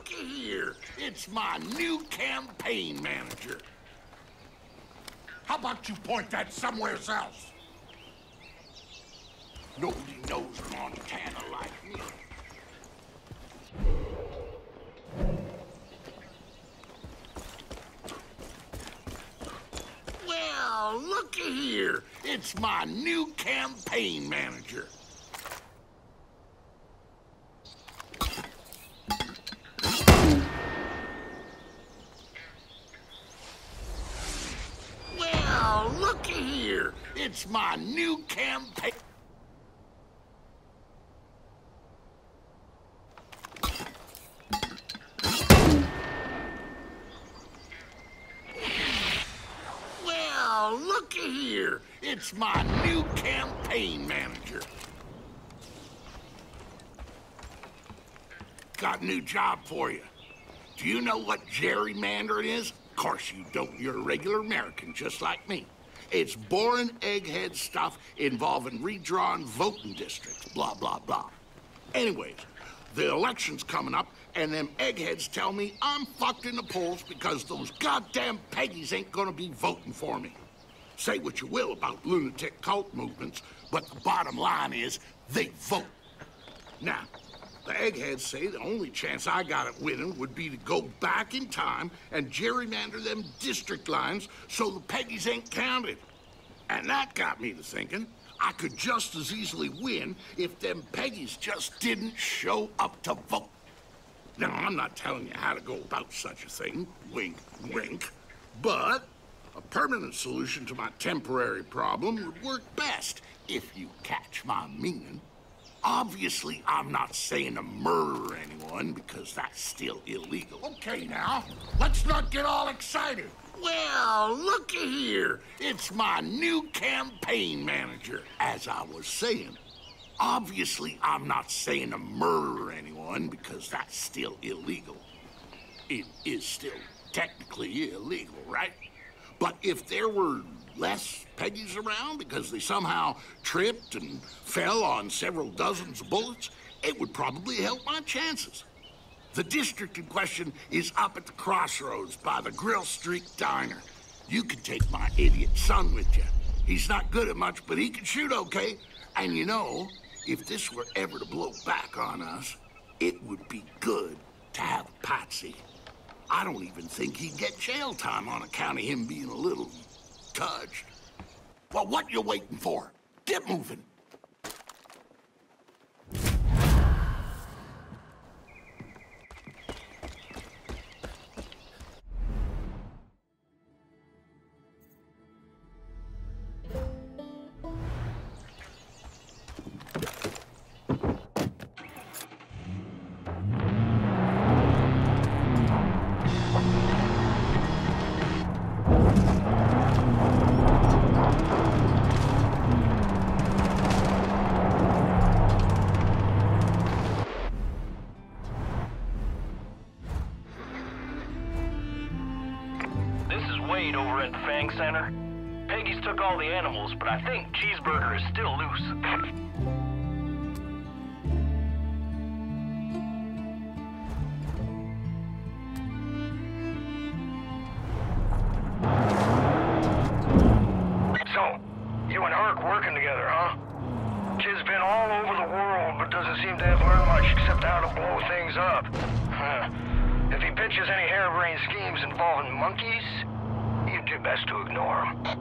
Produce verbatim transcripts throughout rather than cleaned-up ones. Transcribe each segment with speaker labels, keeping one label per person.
Speaker 1: looky here. It's my new campaign manager. How about you point that somewhere else? Nobody knows Montana like me. Well, looky here. It's my new campaign manager. Well, looky here. It's my new campaign... Well, looky here. It's my new campaign manager. Got a new job for you. Do you know what gerrymandering is? Of course you don't. You're a regular American, just like me. It's boring egghead stuff involving redrawn voting districts, blah, blah, blah. Anyways, the election's coming up, and them eggheads tell me I'm fucked in the polls because those goddamn peggies ain't gonna be voting for me. Say what you will about lunatic cult movements, but the bottom line is they vote. Now, the eggheads say the only chance I got at winning would be to go back in time and gerrymander them district lines so the peggies ain't counted. And that got me to thinking I could just as easily win if them peggies just didn't show up to vote. Now, I'm not telling you how to go about such a thing, wink, wink, but a permanent solution to my temporary problem would work best, if you catch my meaning. Obviously, I'm not saying to murder anyone, because that's still illegal. Okay, now, let's not get all excited. Well, looky here. It's my new campaign manager, as I was saying. Obviously, I'm not saying to murder anyone, because that's still illegal. It is still technically illegal, right? But if there were less peggies around because they somehow tripped and fell on several dozens of bullets, it would probably help my chances. The district in question is up at the crossroads by the Grill Street Diner. You can take my idiot son with you. He's not good at much, but he can shoot okay. And you know, if this were ever to blow back on us, it would be good to have a patsy. I don't even think he'd get jail time on account of him being a little touched. Well, what you waiting for? Get moving.
Speaker 2: Over at the Fang Center. Peggy's took all the animals, but I think Cheeseburger is still loose. So, you and Herc working together, huh? Kid's been all over the world, but doesn't seem to have learned much except how to blow things up. Huh. If he pitches any harebrained schemes involving monkeys, you do best to ignore him.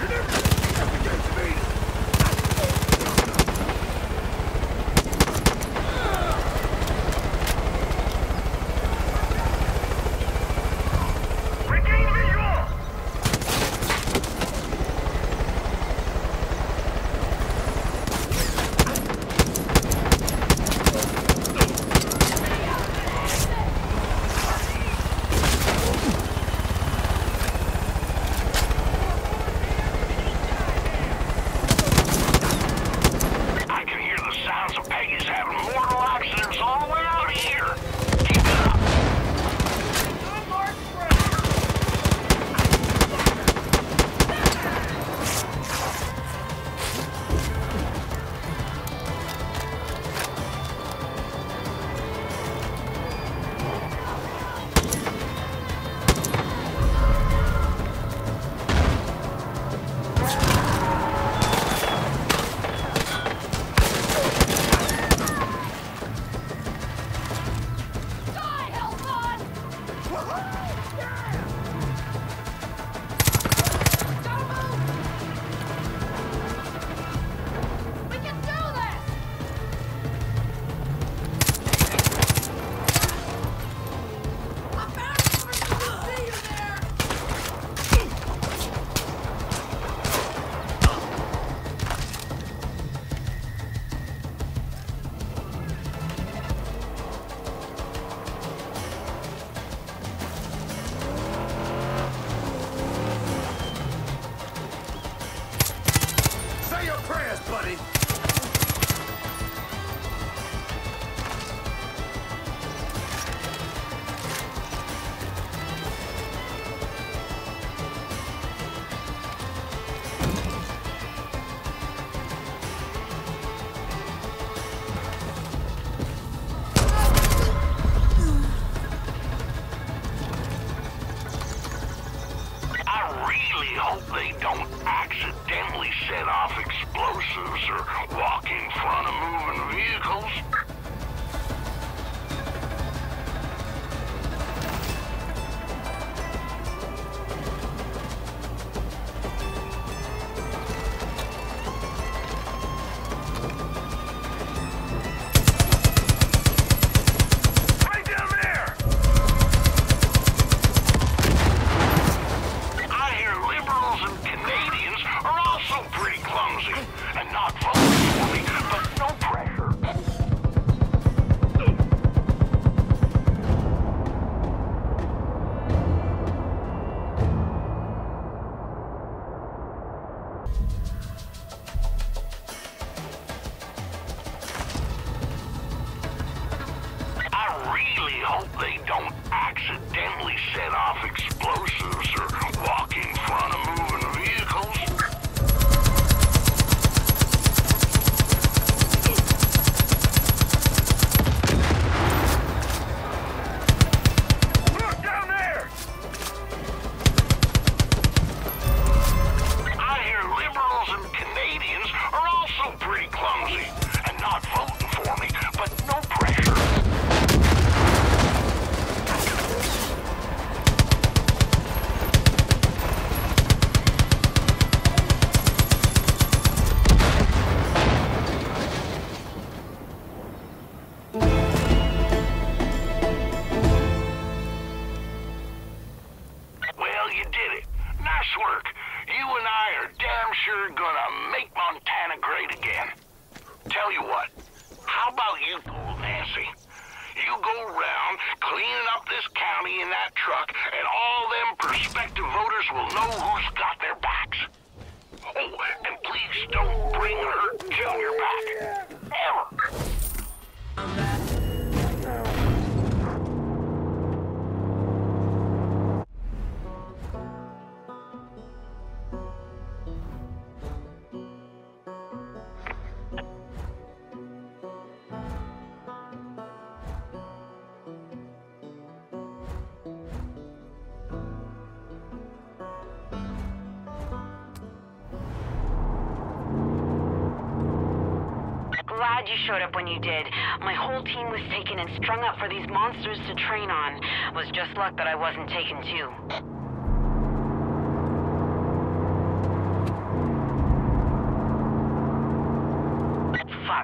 Speaker 3: Glad you showed up when you did. My whole team was taken and strung up for these monsters to train on. Was just luck that I wasn't taken too.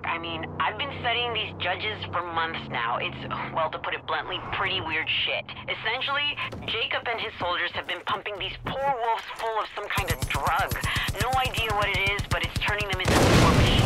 Speaker 3: Look, I mean, I've been studying these judges for months now. It's, well, to put it bluntly, pretty weird shit. Essentially, Jacob and his soldiers have been pumping these poor wolves full of some kind of drug. No idea what it is, but it's turning them into war machines.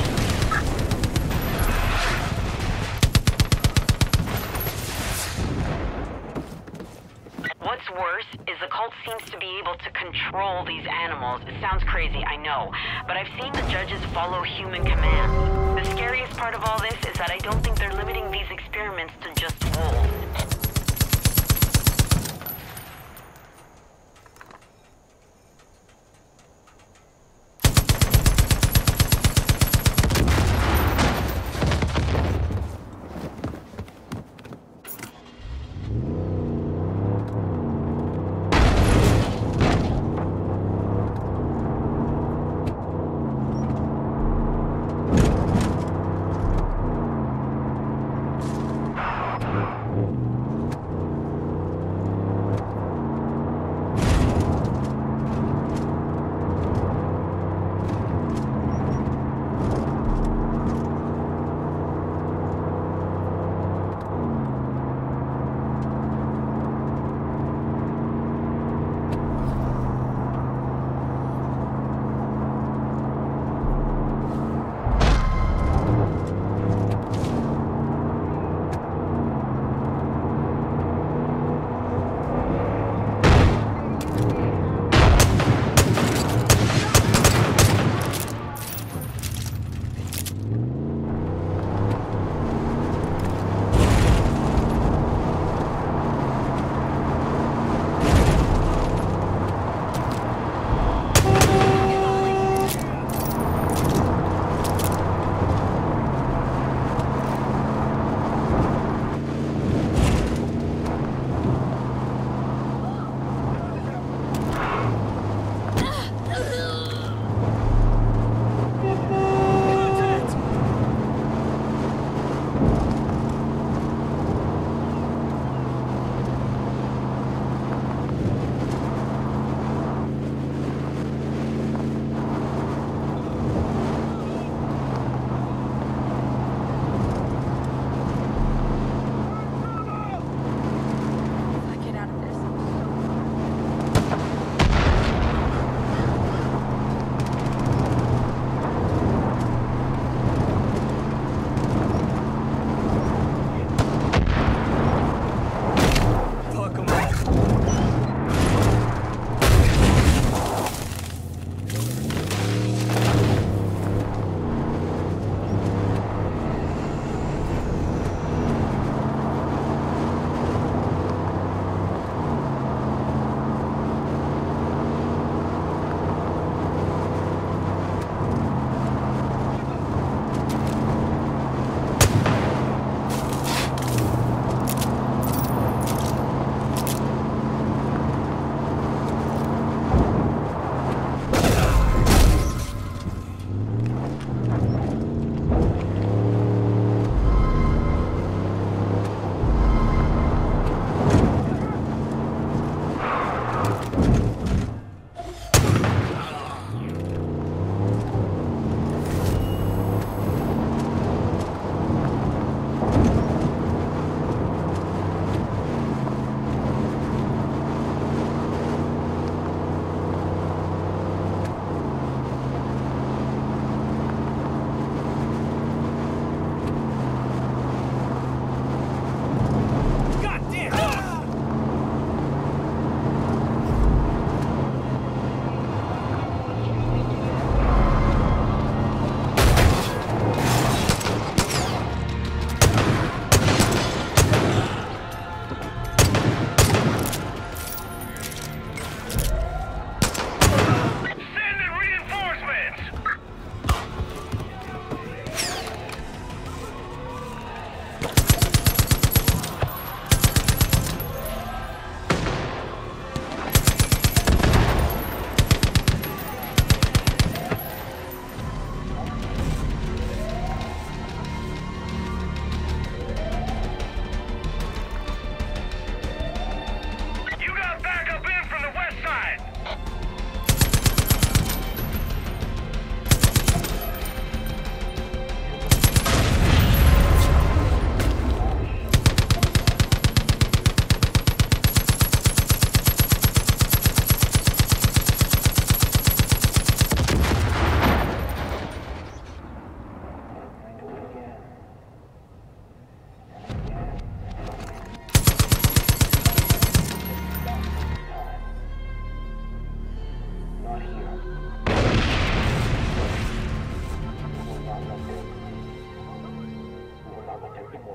Speaker 3: What's worse is the cult seems to be able to control these animals. It sounds crazy, I know, but I've seen the judges follow human commands. The scariest part of all this is that I don't think they're limiting these experiments to just wolves.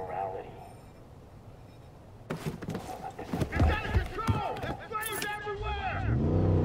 Speaker 4: morality.
Speaker 5: It's out of control! There's flames everywhere!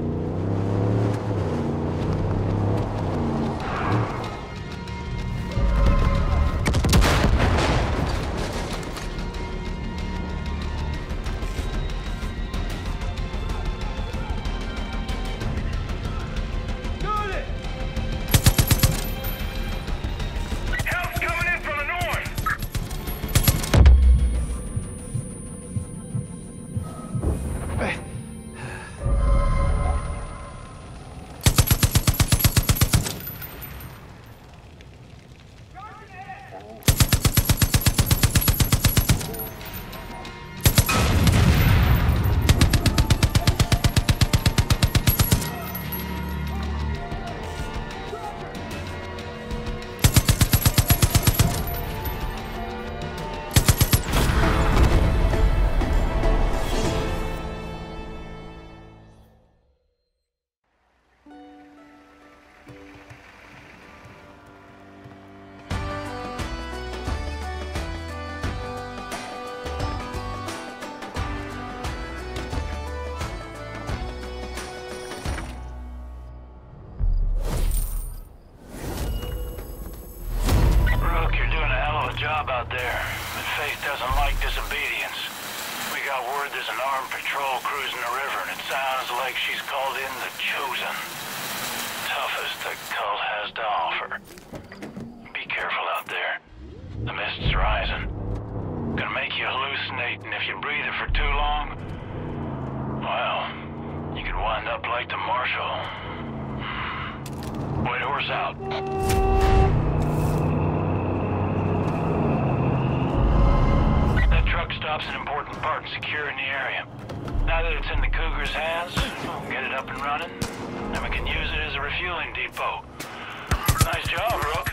Speaker 2: Job out there, but Faith doesn't like disobedience. We got word there's an armed patrol cruising the river, and it sounds like she's called in the Chosen. Toughest the cult has to offer. Be careful out there. The mist's rising. Gonna make you hallucinate, and if you breathe it for too long, well, you could wind up like the Marshal. White horse out. Truck stop's an important part in securing the area. Now that it's in the Cougar's hands, we'll get it up and running, and we can use it as a refueling depot. Nice job, Rook.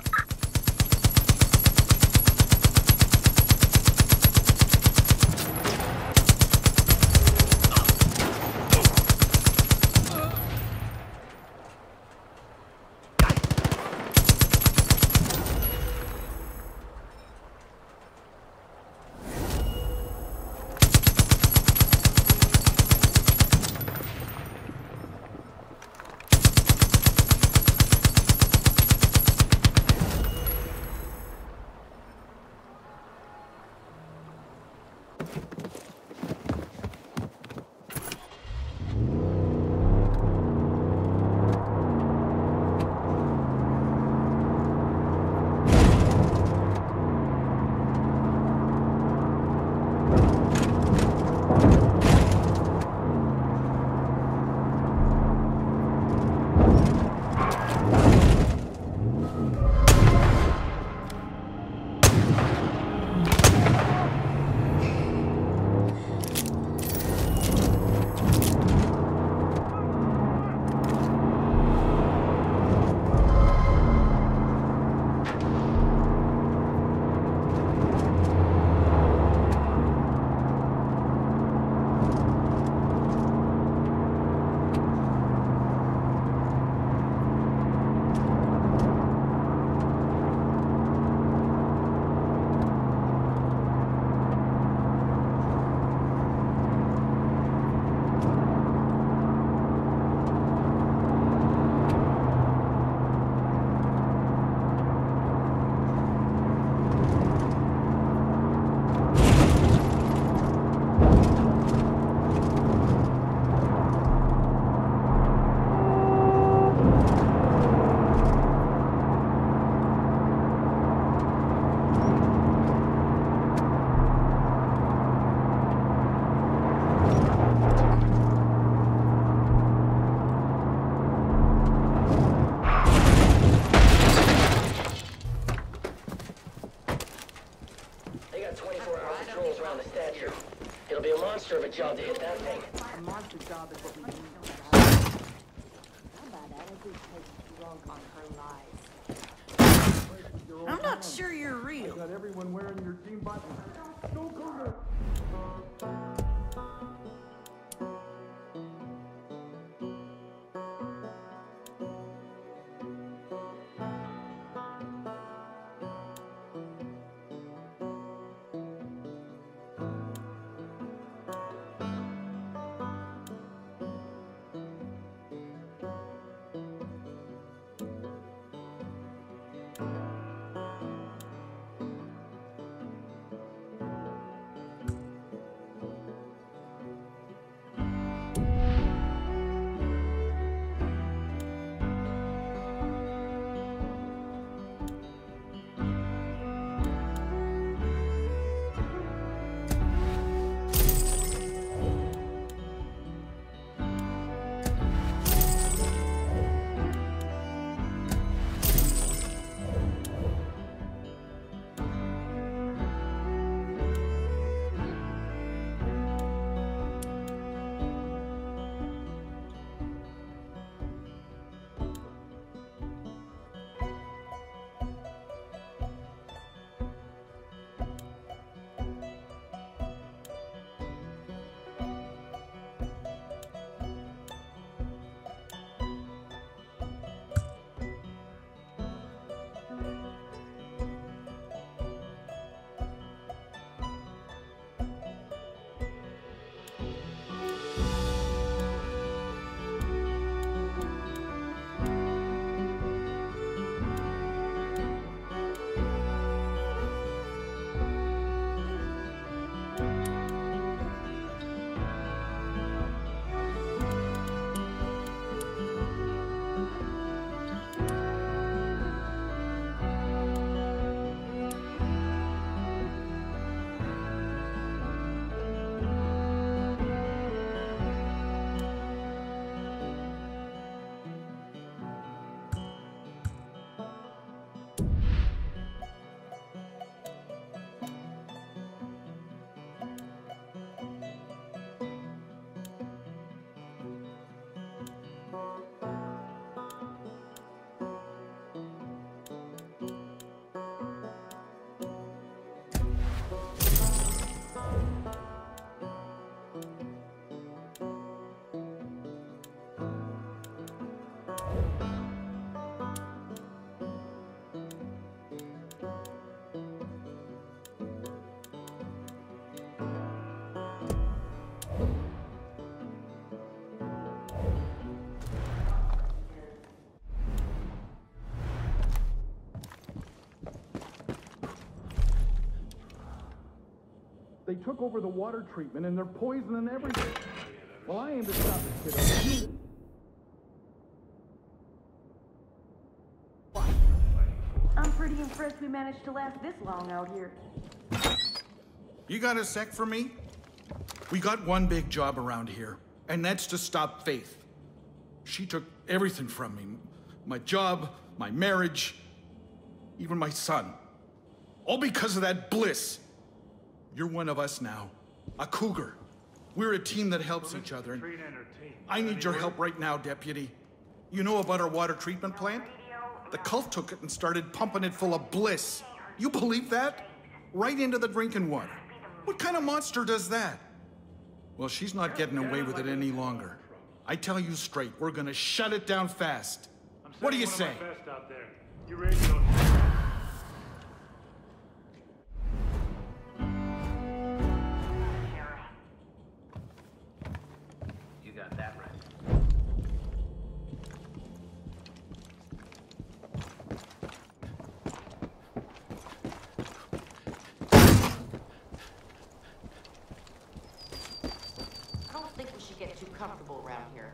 Speaker 4: monster of a job to hit that thing.
Speaker 6: A monster job is what we need. How about that? I just take drunk on her lies.
Speaker 7: I'm not sure you're real.
Speaker 5: I got everyone wearing your team buttons. Go Cougar!
Speaker 7: They took over the water treatment and they're poisoning everything. Well, I aim to stop this kid.
Speaker 6: I'm pretty impressed we managed to last this long out here.
Speaker 7: You got a sec for me? We got one big job around here, and that's to stop Faith. She took everything from me. My job, my marriage, even my son. All because of that Bliss. You're one of us now. A cougar. We're a team that helps each other. And I need your help right now, Deputy. You know about our water treatment plant? The cult took it and started pumping it full of Bliss. You believe that? Right into the drinking water. What kind of monster does that? Well, she's not getting away with it any longer. I tell you straight, we're gonna shut it down fast. What do you say?
Speaker 8: You ready to go?
Speaker 4: You got that right.
Speaker 3: I don't think we should get too comfortable around here.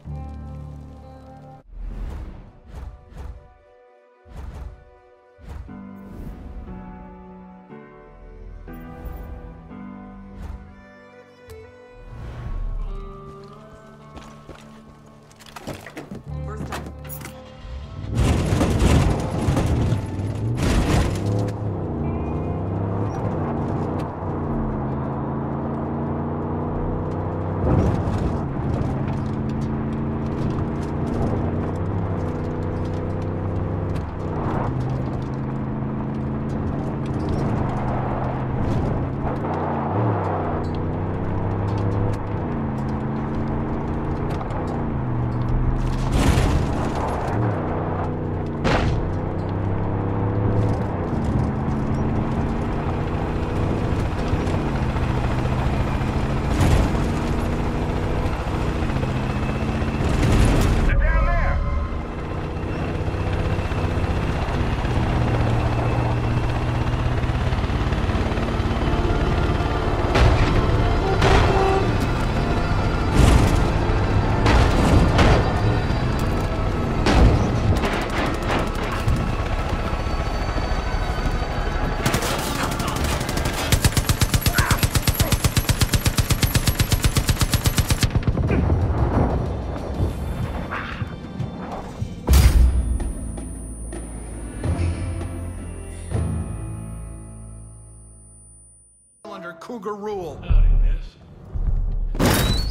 Speaker 7: Under cougar rule.
Speaker 8: Howdy, miss.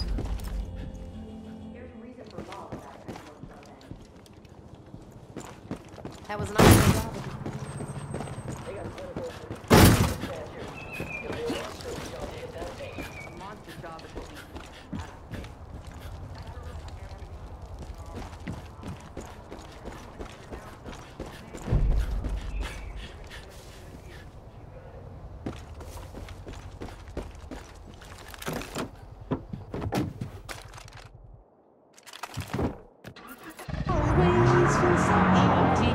Speaker 6: There's a reason for law about that kind of thing.
Speaker 3: That was an awesome job.
Speaker 4: They got clinical. It'll be a monster of a job to hit that thing.
Speaker 6: A monster job is what we
Speaker 3: Always feel so empty.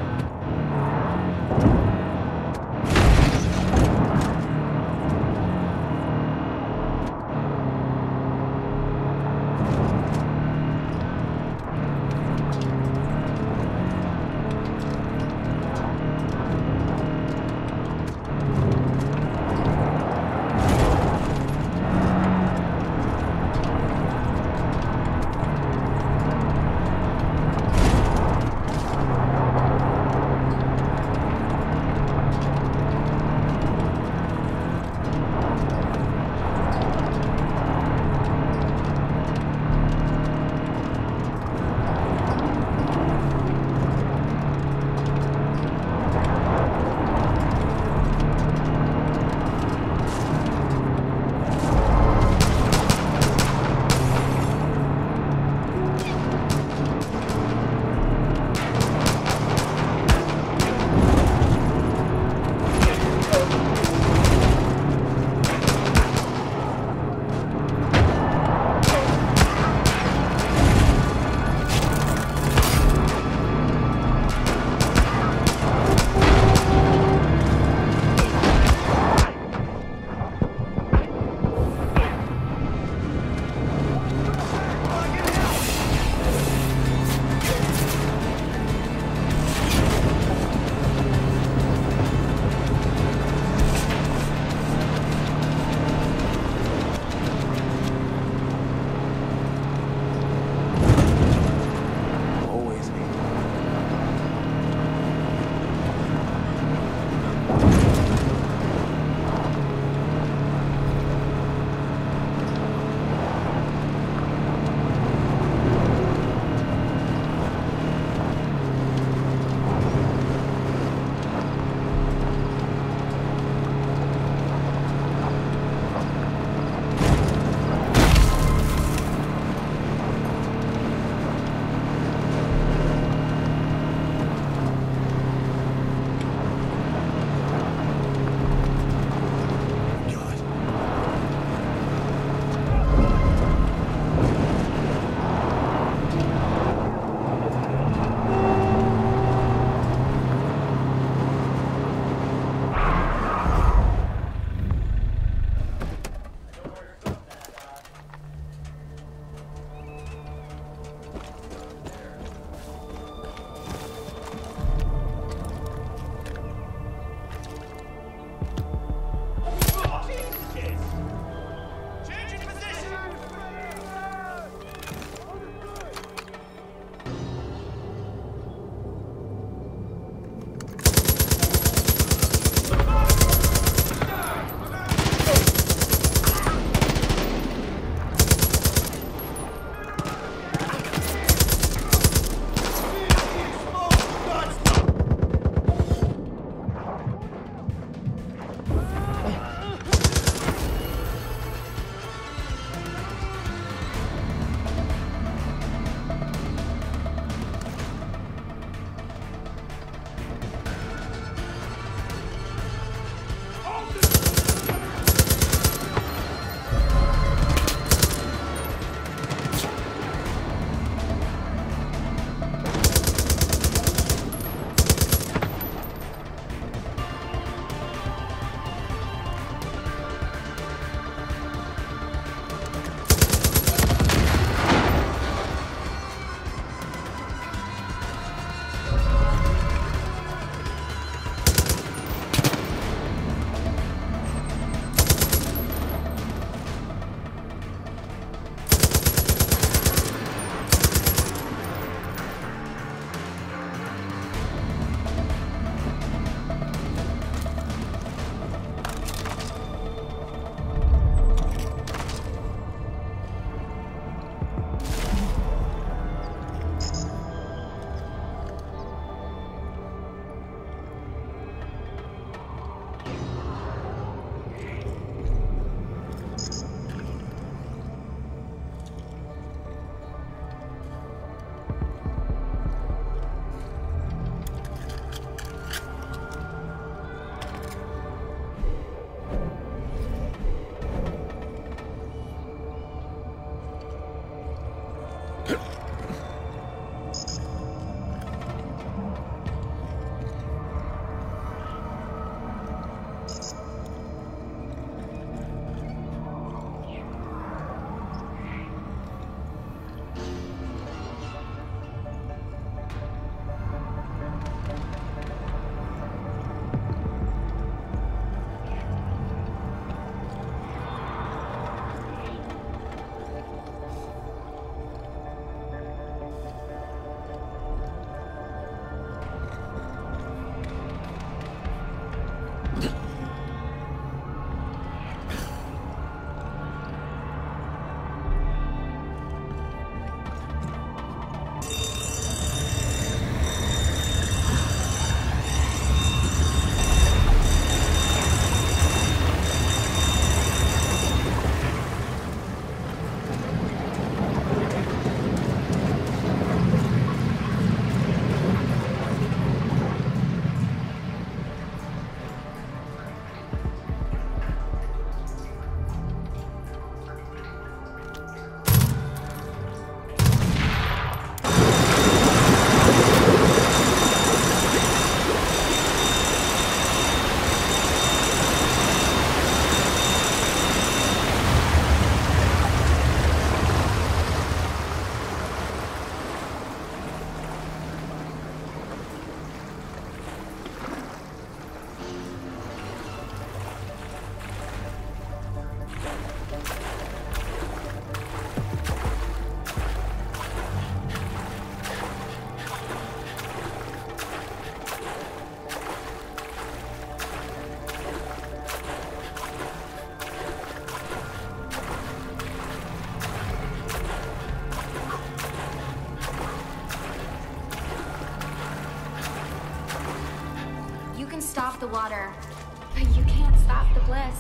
Speaker 9: stop the water, but you can't stop the bliss.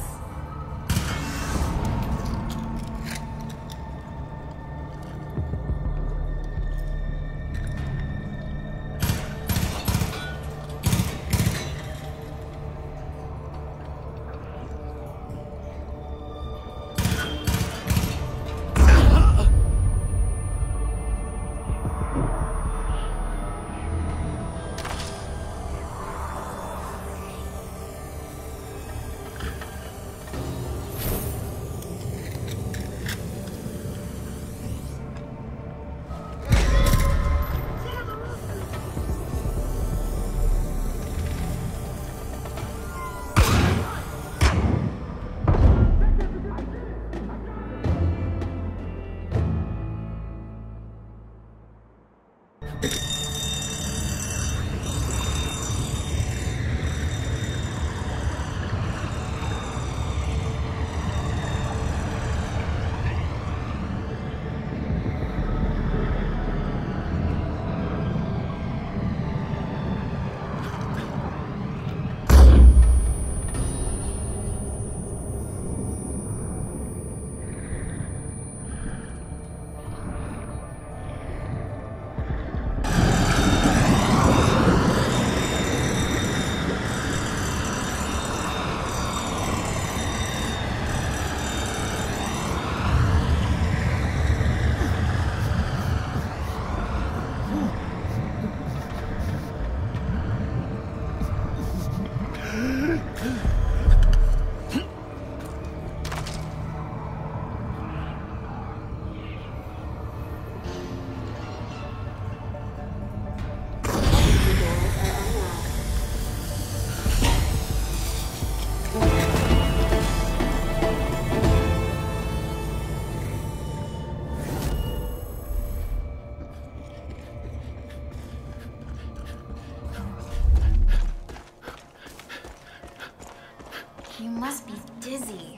Speaker 9: You must be dizzy.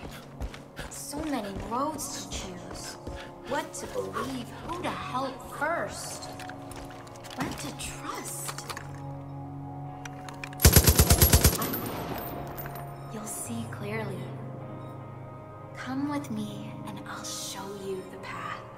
Speaker 9: So many roads to choose. What to believe, who to help first. What to trust. You'll see clearly. Come with me and I'll show you the path.